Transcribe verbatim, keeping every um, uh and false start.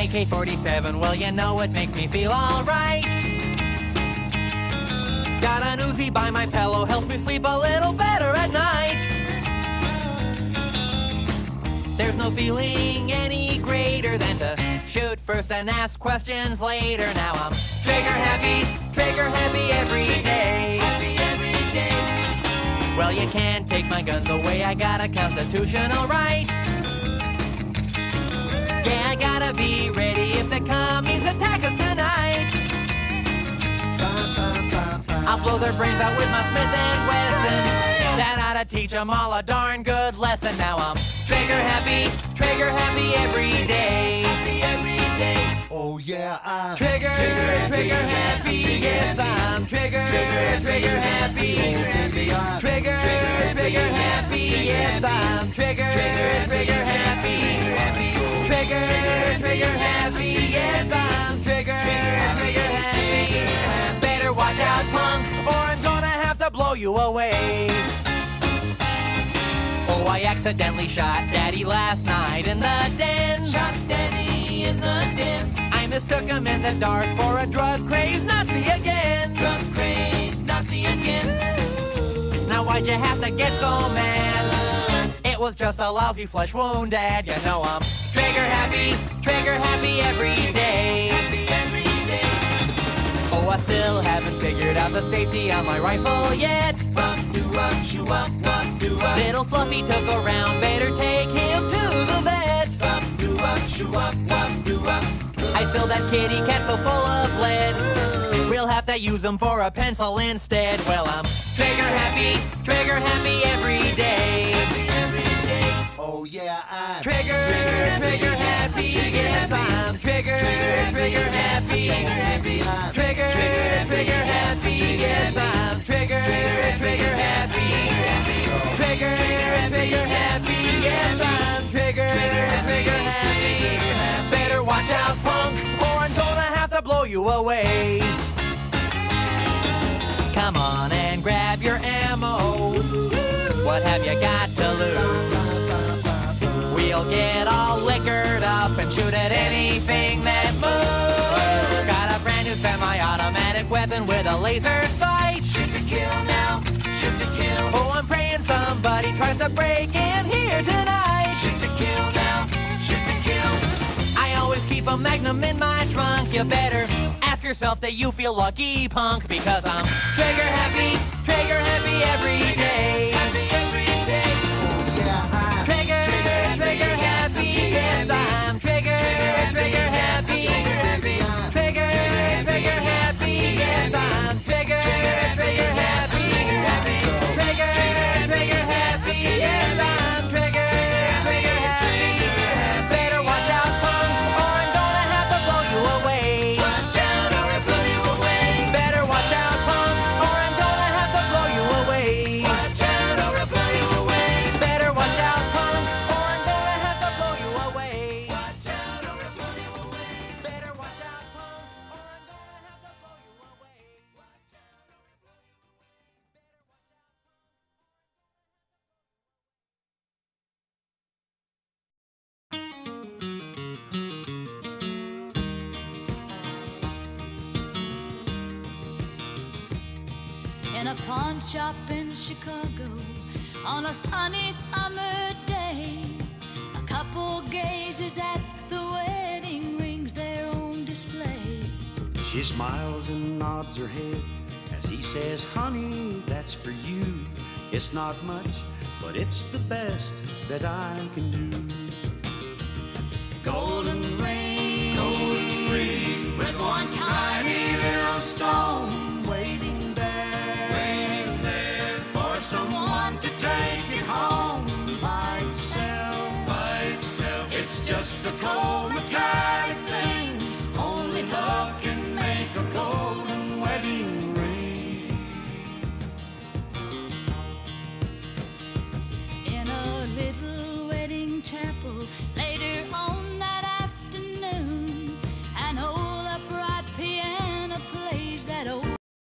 A K forty-seven, well, you know it makes me feel alright. Got an Uzi by my pillow, helps me sleep a little better at night. There's no feeling any greater than to shoot first and ask questions later. Now I'm trigger happy, trigger happy every day. Happy every day. Well, you can't take my guns away, I got a constitutional right. Yeah, I gotta be ready if the commies attack us tonight. I'll blow their brains out with my Smith and Wesson. That ought to teach them all a darn good lesson. Now I'm trigger happy, trigger happy every day. Happy every day. Oh yeah, I'm trigger, trigger, trigger happy. Yes, I'm trigger, trigger, trigger happy. Trigger, trigger happy. Yes, I'm trigger, trigger happy. Trigger, trigger happy. Yes, I'm trigger, trigger happy. Better watch out, punk, or I'm gonna have to blow you away. Oh, I accidentally shot Daddy last night in the den. Shot Daddy in the den. I mistook him in the dark for a drug-crazed Nazi again. Drug-crazed Nazi again. Now why'd you have to get so mad? It was just a lousy flesh wound, Dad. You know I'm trigger happy, trigger happy every day. Happy every day. Oh, I still haven't figured out the safety on my rifle yet. Bum, do up, shoo up, bum, do up. Little Fluffy took a round, better take him to the vet. Bum, do up, shoo up, bum, do up. I filled that kitty cat so full of lead. We'll have to use him for a pencil instead. Well, I'm trigger happy, trigger happy every day. Happy every day. Oh yeah, I'm trigger, trigger, trigger happy. Yes, I'm trigger, trigger happy. Trigger, trigger happy. Yes, I'm trigger, trigger happy. Trigger, trigger happy. Yes, I'm trigger, trigger happy. Better watch out, punk, or I'm gonna have to blow you away. Come on and grab your ammo. What have you got to lose? We'll get all liquored up and shoot at anything that moves. Got a brand new semi-automatic weapon with a laser sight. Shoot to kill now, shoot to kill. Oh, I'm praying somebody tries to break in here tonight. Shoot to kill now, shoot to kill. I always keep a Magnum in my trunk. You better ask yourself that you feel lucky, punk, because I'm trigger happy, trigger happy every day. Happy every day. oh yeah, I'm Trigger, trigger happy. Yes, I'm trigger, trigger happy. Trigger, trigger happy. Yes, I'm trigger, trigger happy. Trigger, trigger happy. Yes, I'm trigger, trigger happy. Better watch out, punk, or I'm gonna have to blow you away. Watch out, or I blow you away. Better watch out, punk, or I'm gonna have to blow you away. Watch out, or I blow you away. Better watch out, punk, or I'm gonna have to blow you away. Watch out, or I blow you away. Better watch out, punk, or I'm gonna have to blow you away. Watch out, or I blow you away. Better watch out. In a pawn shop in Chicago on a sunny summer day, a couple gazes at the wedding rings there on display. She smiles and nods her head as he says, honey, that's for you. It's not much, but it's the best that I can do. Golden ring, golden ring, with one tiny little stone.